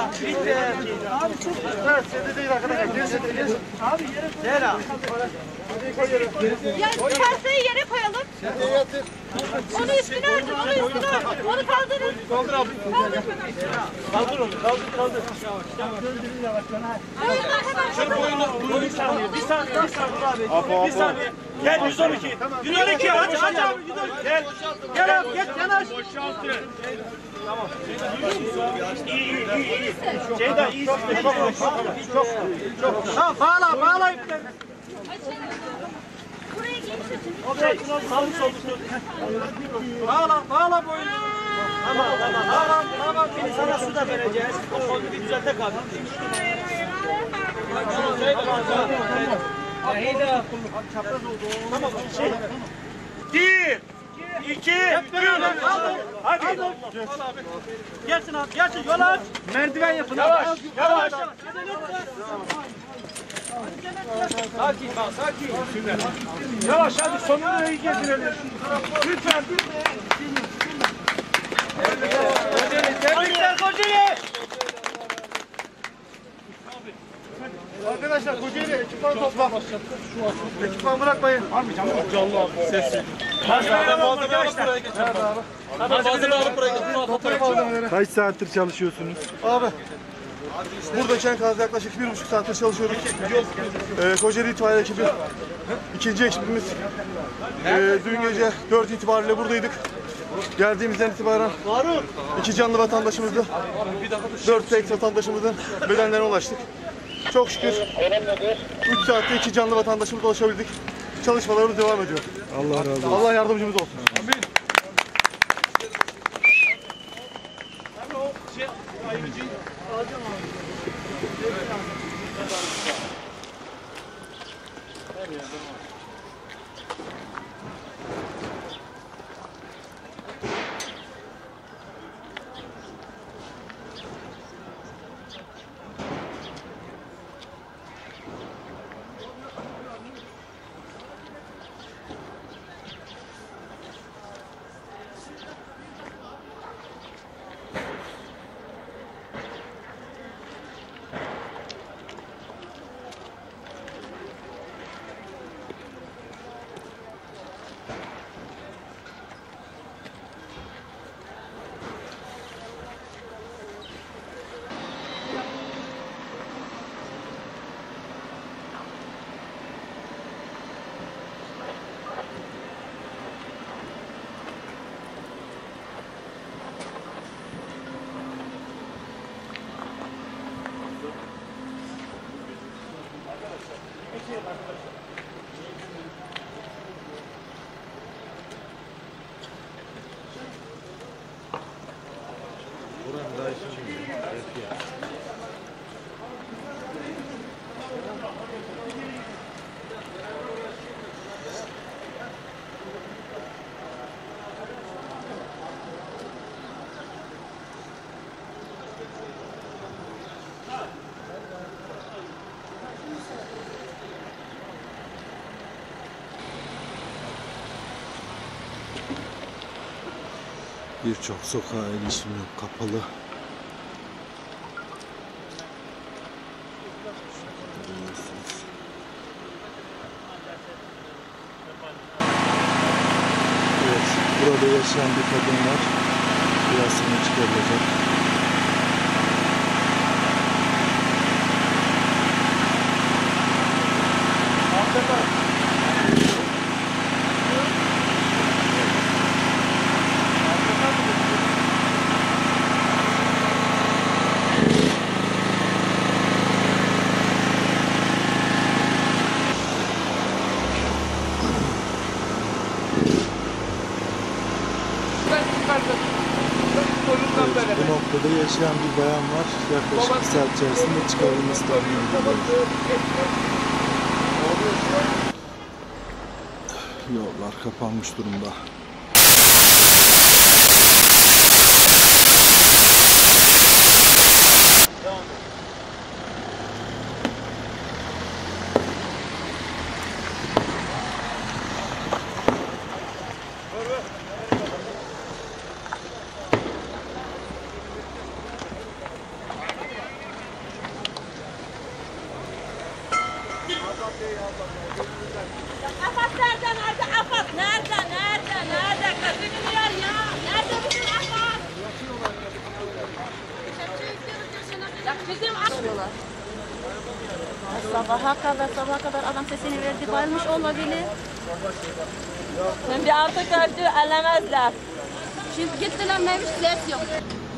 Abi çok. Evet, sende değil arkadaşlar. Gelsin. Abi yere koy. Zehra. Ya kasayı yere koyalım. Onu üstüne örtün, onu üstüne örtün. Onu kaldırın. Kaldır abi. Kaldır onu. Kaldır. Yavaş. Şöyle boyunu bir saniye. Bir saniye abi. Bir saniye. Gel 112. 112 aç abi 112. Gel abi geç yanaş. Tamam. İyi. Ceyda iyi. Çok. Tamam bağla ipleri. Buraya geçin. Sağlık soldu. Bağla boyunu. Tamam. Şimdi sana su da vereceğiz. O kolu bir düzeltek abi. Tamam. 1, 2, 3. Hadi. Gelsin abi. Gelsin. Yol aç. Merdiven yapın. Yavaş. Sakin. Yavaş hadi sonunu iyi getirelim. Lütfen. Tebrikler Kocaeli. Arkadaşlar Kocaeli ekipman topla. Ekipman bırakmayın. Canlı abi. Sessiz. Malzemeyi alıp buraya geçin. Kaç saattir çalışıyorsunuz? Abi. Buradayken yaklaşık 1,5 saattir çalışıyoruz. Kocaeli İtfaiye ekibi. İkinci ekibimiz. Dün gece 4 itibariyle buradaydık. Geldiğimizden itibaren 2 canlı vatandaşımızdı. 4 tek vatandaşımızın bedenlerine ulaştık. Çok şükür 3 saatte 2 canlı vatandaşımıza ulaşabildik. Çalışmalarımız devam ediyor. Allah razı olsun. Allah yardımcımız olsun. Amin. Birçok sokağa erişim yok, kapalı. Evet, burada yaşayan bir kadın var. Biraz sonra çıkarılacak. Evet, bu noktada yaşayan bir bayan var. Yaklaşık bir saat içerisinde çıkarılması tahmin. Yollar kapanmış durumda. Afat nerede? Afat nerede? Kazanıyor ya. Nerede bizim Afat? Ya bizim Afat. Sabaha kadar adam sesini verdi, bayılmış olabilir. Şimdi artık öldü, elemezler. Şimdi gittiler neymiş, ses yok.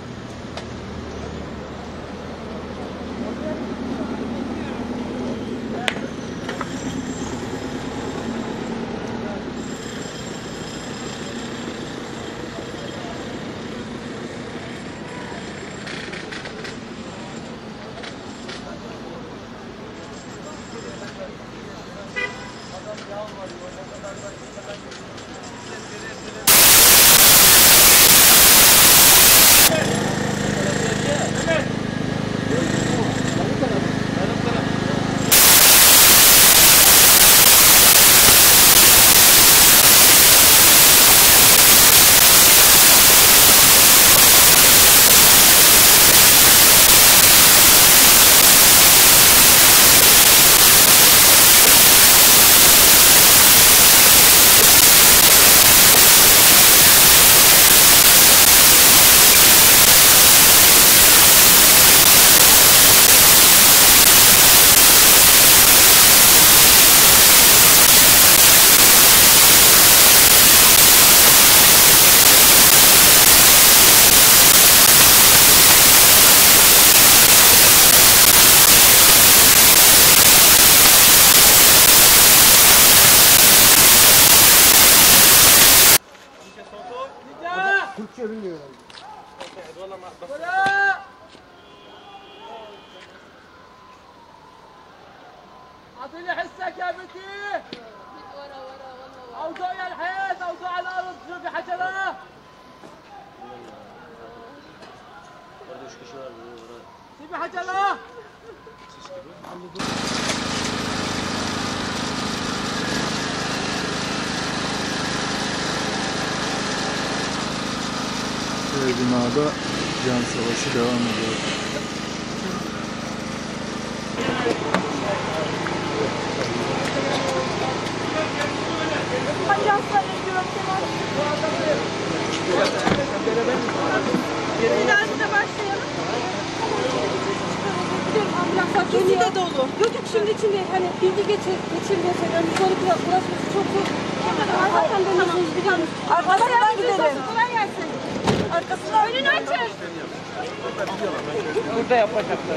Türkçe bilmiyorum. اعطيني حسك يا بنتي. اوضع يا الحيط، اوضع على الارض، شوفي حشره. سيبي حشره. Binada can savaşı devam ediyor. Birazcık da başlayalım. İkisi de dolu. Yok şimdi içinde hani bilgi geçirmeye seviyorum. Sonra burası çok zor. Zaten dönüyorsunuz biliyor musunuz? Arkasından gidelim. Kolay gelsin. Arkasından önünü açın. Burada yapacaklar.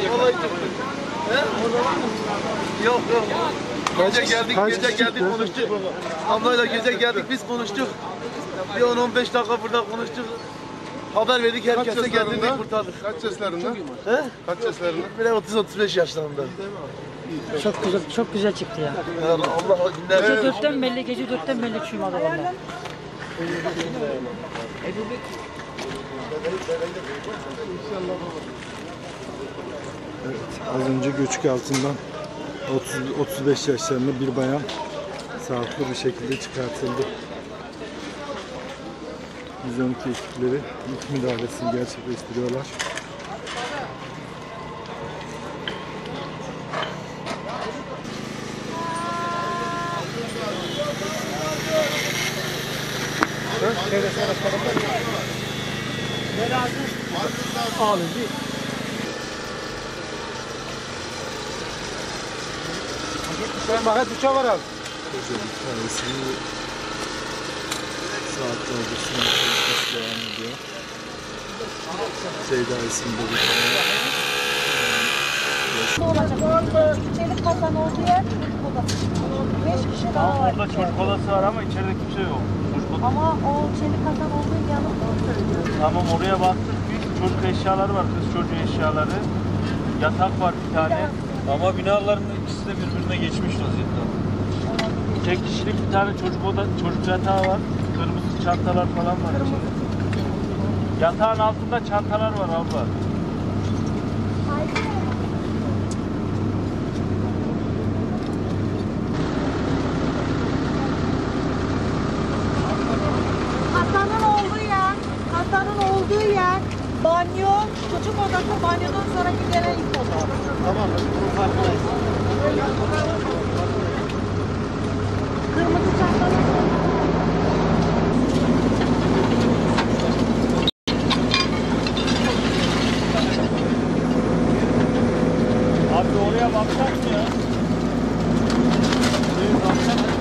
Yok. Gece geldik konuştuk. Ablayla gece geldik biz konuştuk. Bir 10-15 dakika burada konuştuk. Haber verdik herkese geldik kurtardık. Kaç yaşlarında? He? Kaç yaşlarında? Böyle 30-35 yaşlarında. Çok güzel çıktı ya. Allah günlerce. Gece 4'ten belli çıkmadı valla. Evet, az önce göçük altından 35 yaşlarında bir bayan sağlıklı bir şekilde çıkartıldı. 112 ekipleri ilk müdahalesini gerçekleştiriyorlar. Kocaeli hikayesini saatlerdir sınav çalışması devam ediyor. Ceyda isimli bir Olacak. Çelik kasan olduğu yer burada. 5 kişi daha var. Orada çocuk odası var ama içeride kimse yok. Ama o çelik kasan olduğu yanı söylüyor. Tamam, oraya baktık. Çocuk eşyaları var, kız çocuğu eşyaları. Yatak var bir tane. Ama binaların ikisi de birbirine geçmiş vaziyette. Tek kişilik bir tane çocuk yatağı var. Kırmızı çantalar falan var içinde. Yatağın altında çantalar var abla. Kasanın olduğu yer banyo, çocuk odası, banyodan sonra gidene ilk oda. Tamam. Abi oraya baksak mı ya? Oraya baksak mı?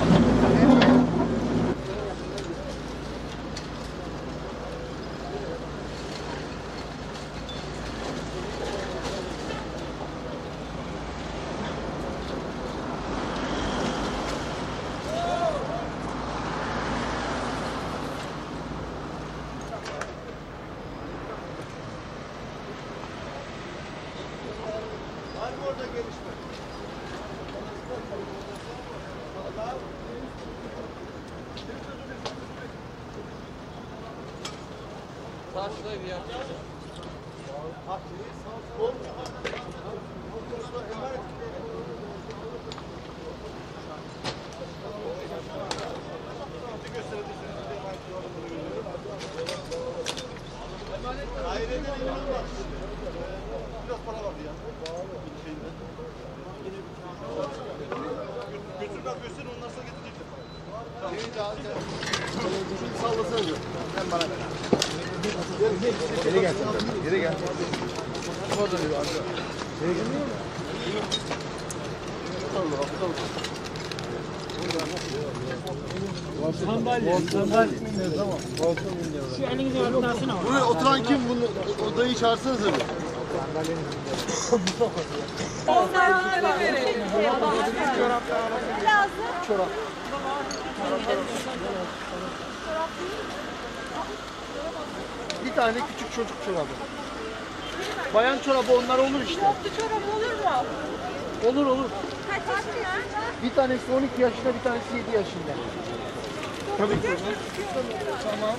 Şu elinizi örtünsene. Buraya oturan kim? Bunu odayı çağırsanıza bir. Bir tane küçük çocuk çorabı. Bayan çorabı onlar olur işte. Toplu çorap olur mu? Olur olur. Kaç yaşında? Bir tanesi 12 yaşında, bir tanesi 7 yaşında. Tabii ki. Tamam.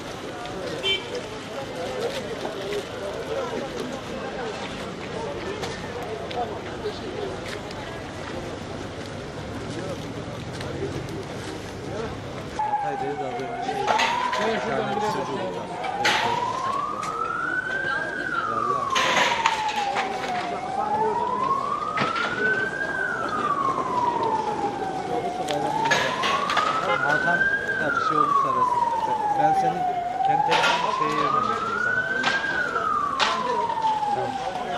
Hakan bir şey olursa arasın. Ben senin kendi telefonun şeye yönlendireyim sana. Tamam.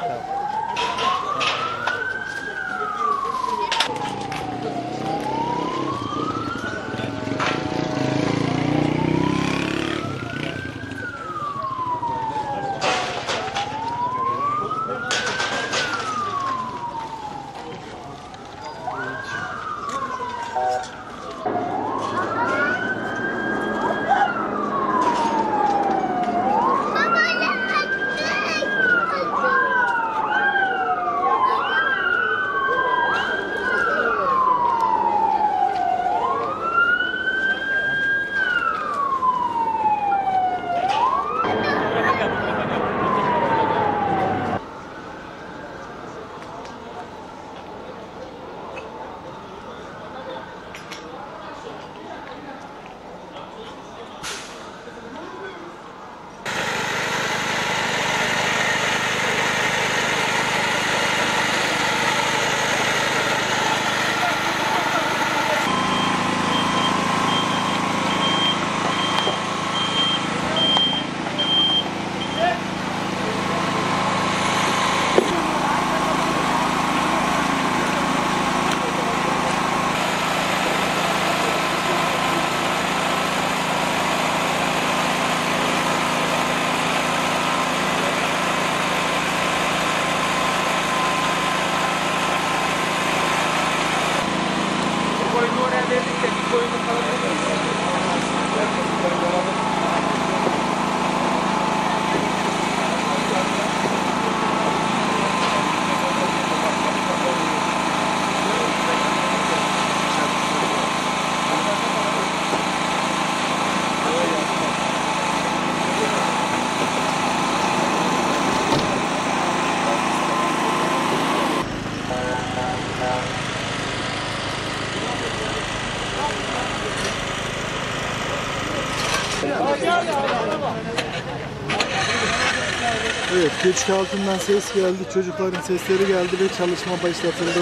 Evet, göçük altından ses geldi, çocukların sesleri geldi ve çalışma başlatıldı.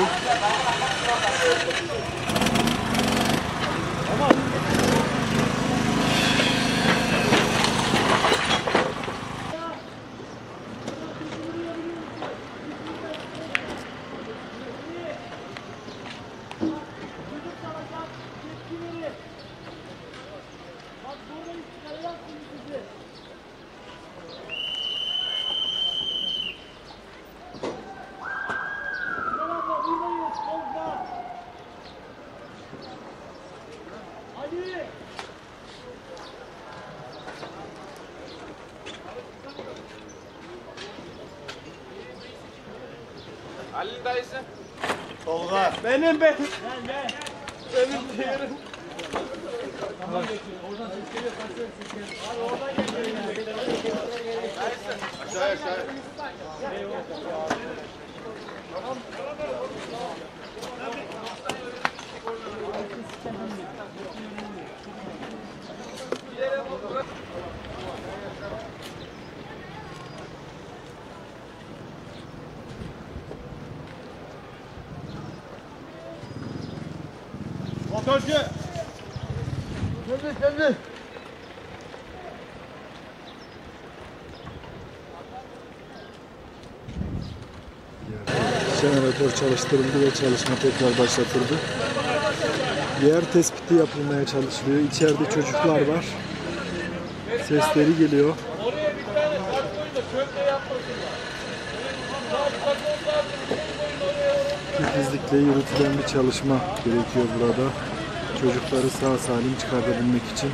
dayısı? Tolga. Benim be. Benim diğerim. Aşağı aşağı. Motorcu. Kendi. Jeneratör çalıştırıldı ve çalışma tekrar başlatıldı. Yer tespiti yapılmaya çalışılıyor. İçeride çocuklar var. Sesleri geliyor. Titizlikle yürütülen bir çalışma gerekiyor burada. Çocukları sağ salim çıkartabilmek için.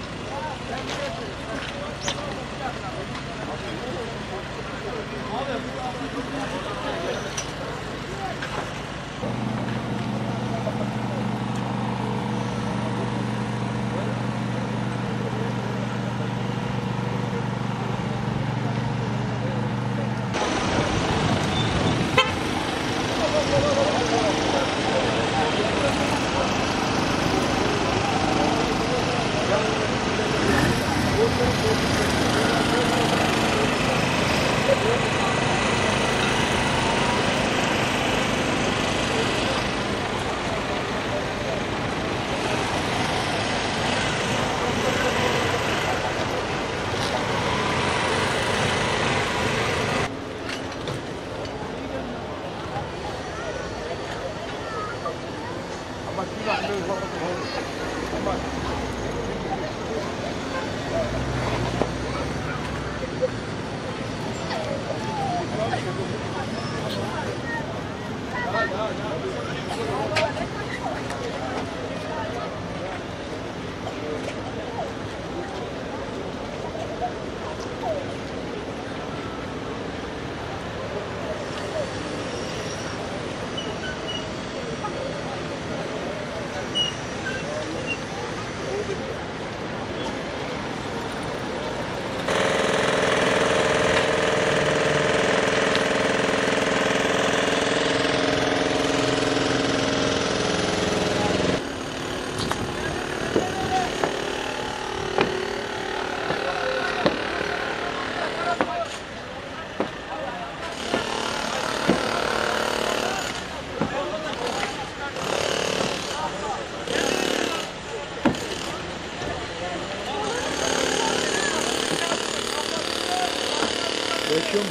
Yaşıyor mu?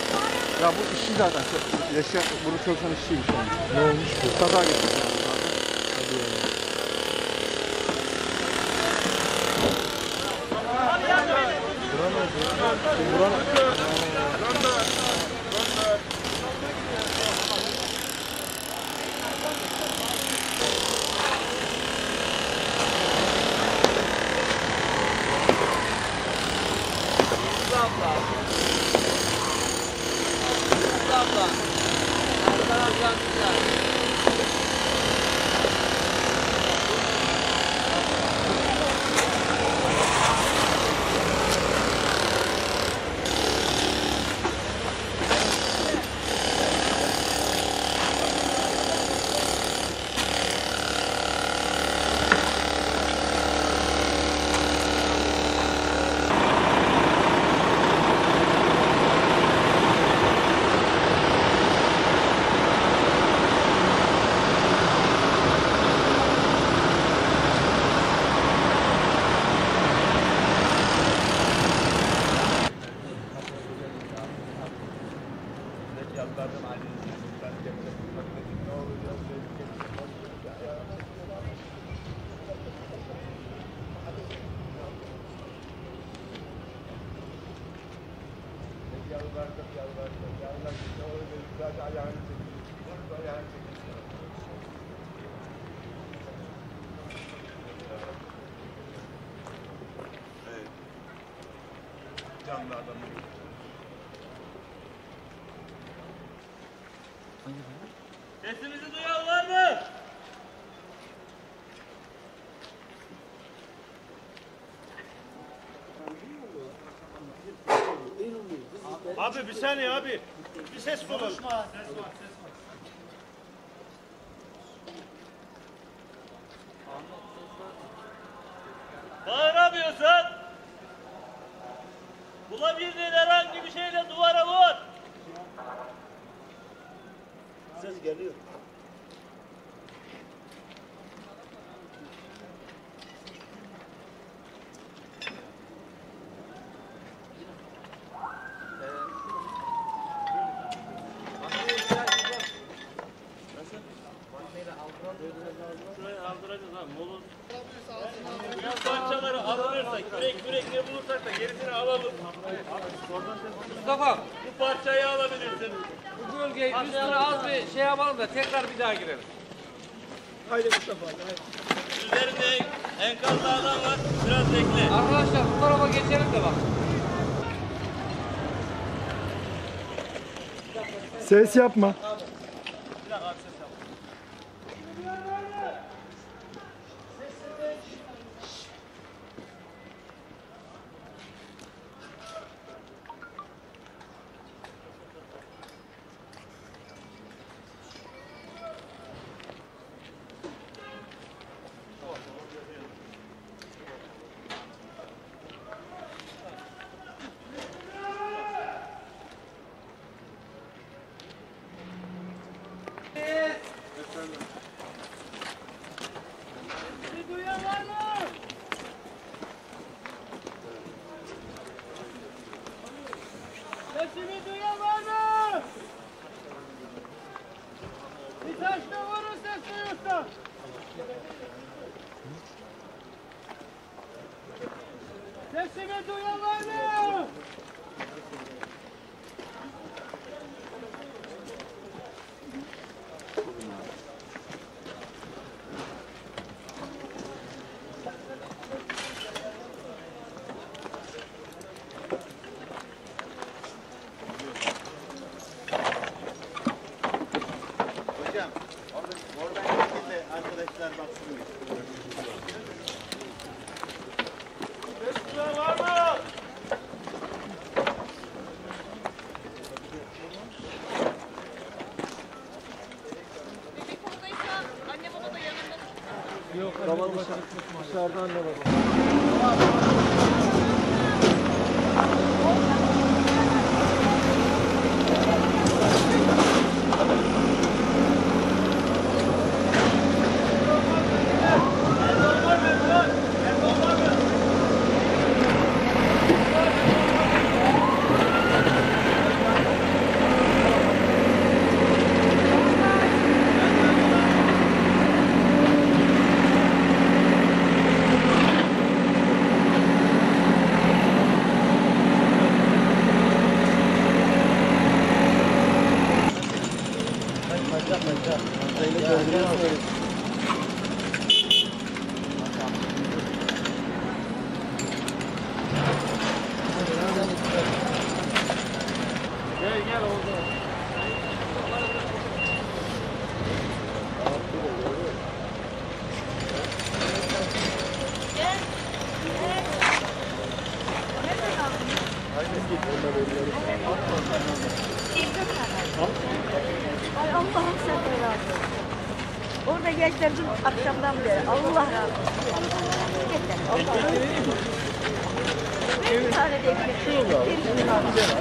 Ya bu işçi zaten. Bunu çalışan işçiymiş yani. Ne olmuş bu? Kaza geçmiş. Hadi ya. Canlı adam. Hangi Sesimizi duyan var mı? Abi bir saniye abi. Bir ses bulalım. Bağıramıyorsan bulabildiğin herhangi bir şeyle duvara vur. Ses geliyor. Şuraya aldıracağız abi. Moloz. Bu parçaları alırsak, kürek ne bulursak da gerisini alalım. Mustafa, Bu parçayı alabilirsin. bu bölgeyi üstüne az bir şey yapalım da tekrar bir daha girelim. Üzerinde enkazlı adam var. Biraz bekle. Arkadaşlar bu tarafa geçelim de bak. Ses yapma. Sesimi duyan var mı? Bir taşla vurun ses duyursa. Sesimi duyan var mı? Hocam, oradan gidin de arkadaşlar baksın. Ses var mı? Bebek oradaysa anne baba da yanında. Dışarıda anne baba. Ay Allah'ım sen de razı olsun. Orada gençler dün akşamdan beri Allah razı olsun. Yeter. Allah'ım. Bir tane de ekmek.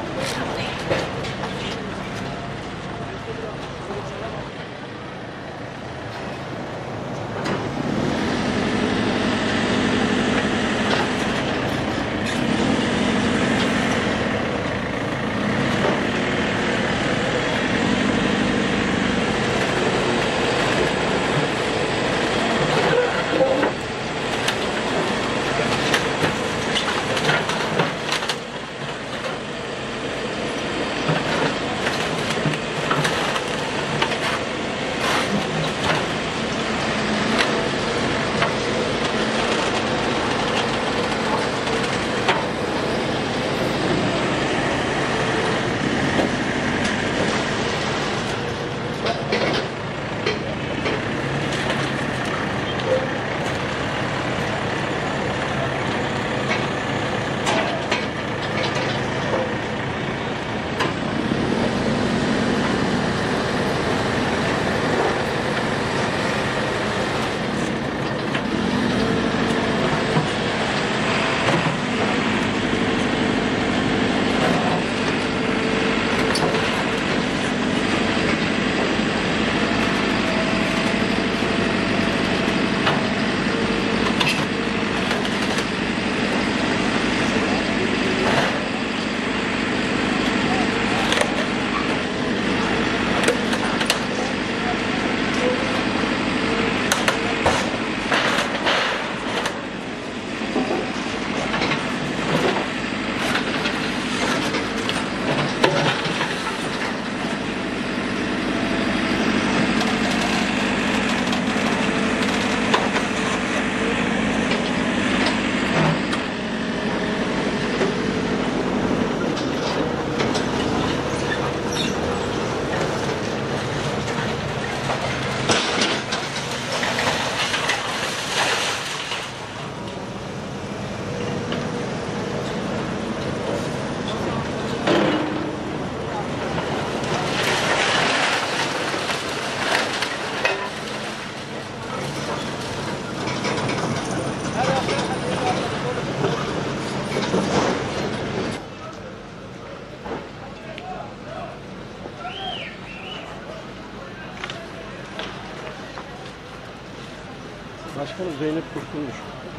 Başkanım Zeynep kurtulmuş.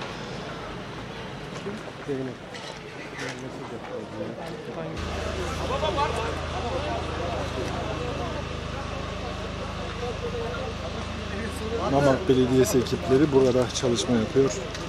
Zeynep. Mamak Belediyesi ekipleri burada çalışma yapıyor.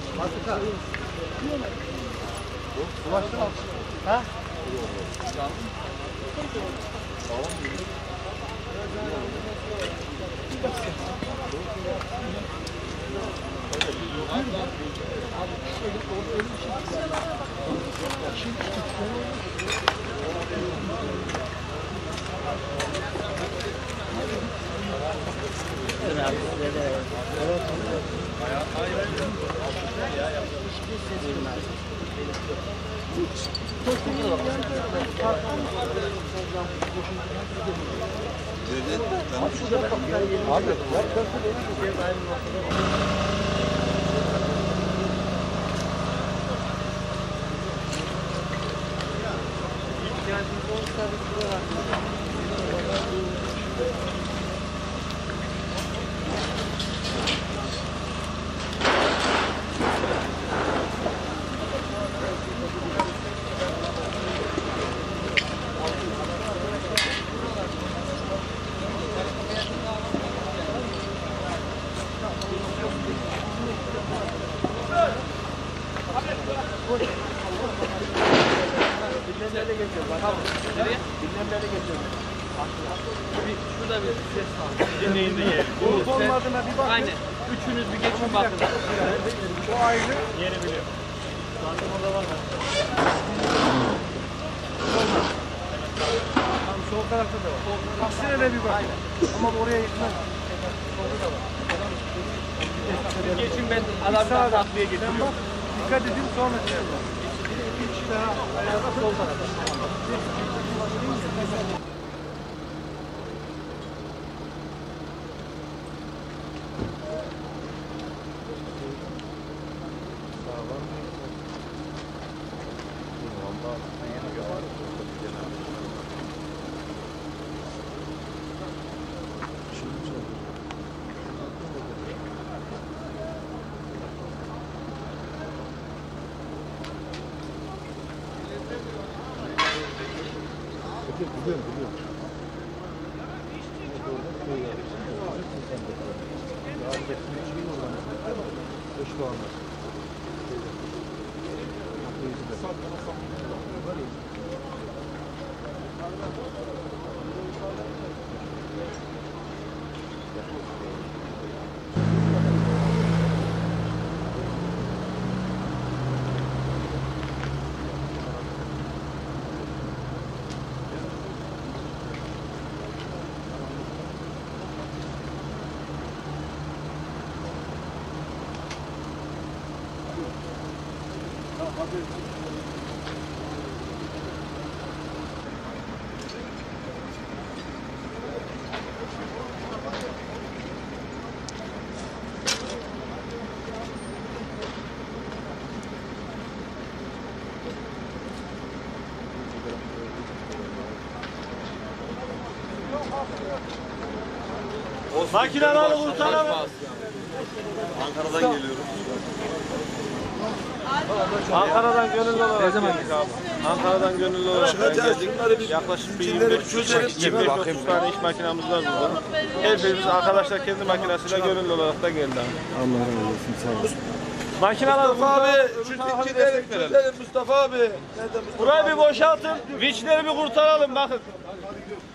Şurada bir ses var. Dinleyin diye. Aynen. Üçünüz bir geçin bakın. O ayrı. Yeni biliyorum. Zaten orada var mı? Tam sol tarafta da var. İkisine de bir bak. Ama oraya gitmez. Solda da var. Geçin ben alarmdan takviye getiriyorum. Bak, dikkat edin sonra şey yapalım. Bir kişi daha ayağda sol tarafta. Biliyorum. Makineleri kurtaralım. Ankara'dan geliyorum. Ankara'dan gönüllü olarak geldik abi. Ankara'dan gönüllü olarak geldik. Yaklaşık bir 25-30 tane iş makinamız var burada. Hepimiz arkadaşlar kendi makinesiyle gönüllü olarak da geldi abi. Allah razı olsun, sağ olsun. Makineler Mustafa abi, şu dikkileri çözelim Mustafa abi. burayı bir boşaltın, vinçleri bir kurtaralım bakın.